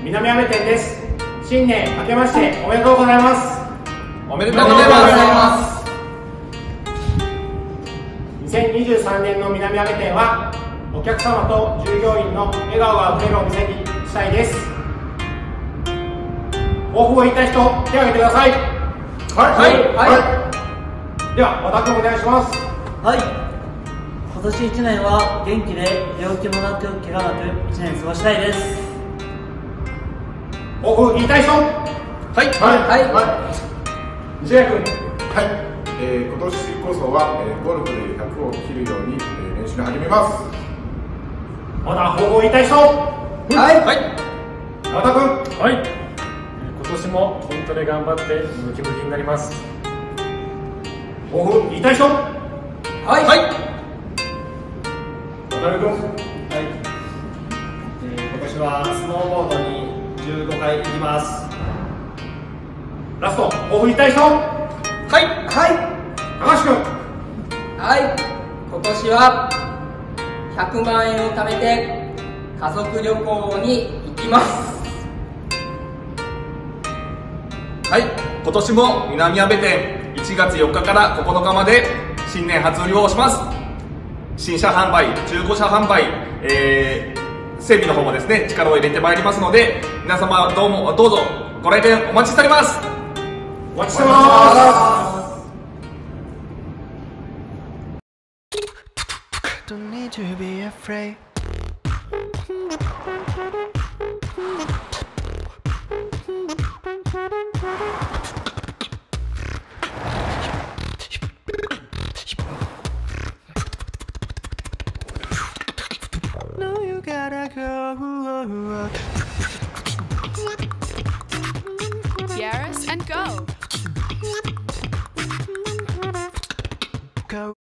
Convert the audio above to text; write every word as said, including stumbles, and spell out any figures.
南阿部店です。新年明けましておめでとうございます。 おめでとうございます。 にせんにじゅうさんねんの南阿部店はお客様と従業員の笑顔があふれるお店にしたいです。抱負を言いたい人、手を挙げてください。はいはいはい、では和田君お願いします。 はい、今年いちねんは元気で病気もなく怪我なくいちねん過ごしたいです。 抱負言いたい人。はいはいはいはい、西谷君。 はい、えー、今年こそは、えー、ゴルフでひゃくを切るように、えー、練習に励みます。 まだ抱負を言いたい人。はいはい、和田君。 はい、今年も筋トレ頑張ってムキムキになります。 抱負言いたい人。はいはい、渡辺君。はい、 えー、今年はスノーボードにじゅうごかい行きます。 ラスト抱負言いたい人。はいはい、高橋君。 はい、今年はひゃくまんえんを貯めて家族旅行に行きます。 はい、今年も南阿部店いちがつよっかからここのかまで新年初売りをします。新車販売、中古車販売、えー、整備の方もですね力を入れてまいりますので、皆様どうもどうぞご来店お待ちしております。 お待ちしてます。 Don't need to be afraid. No, you gotta go. Yaris and go. Go.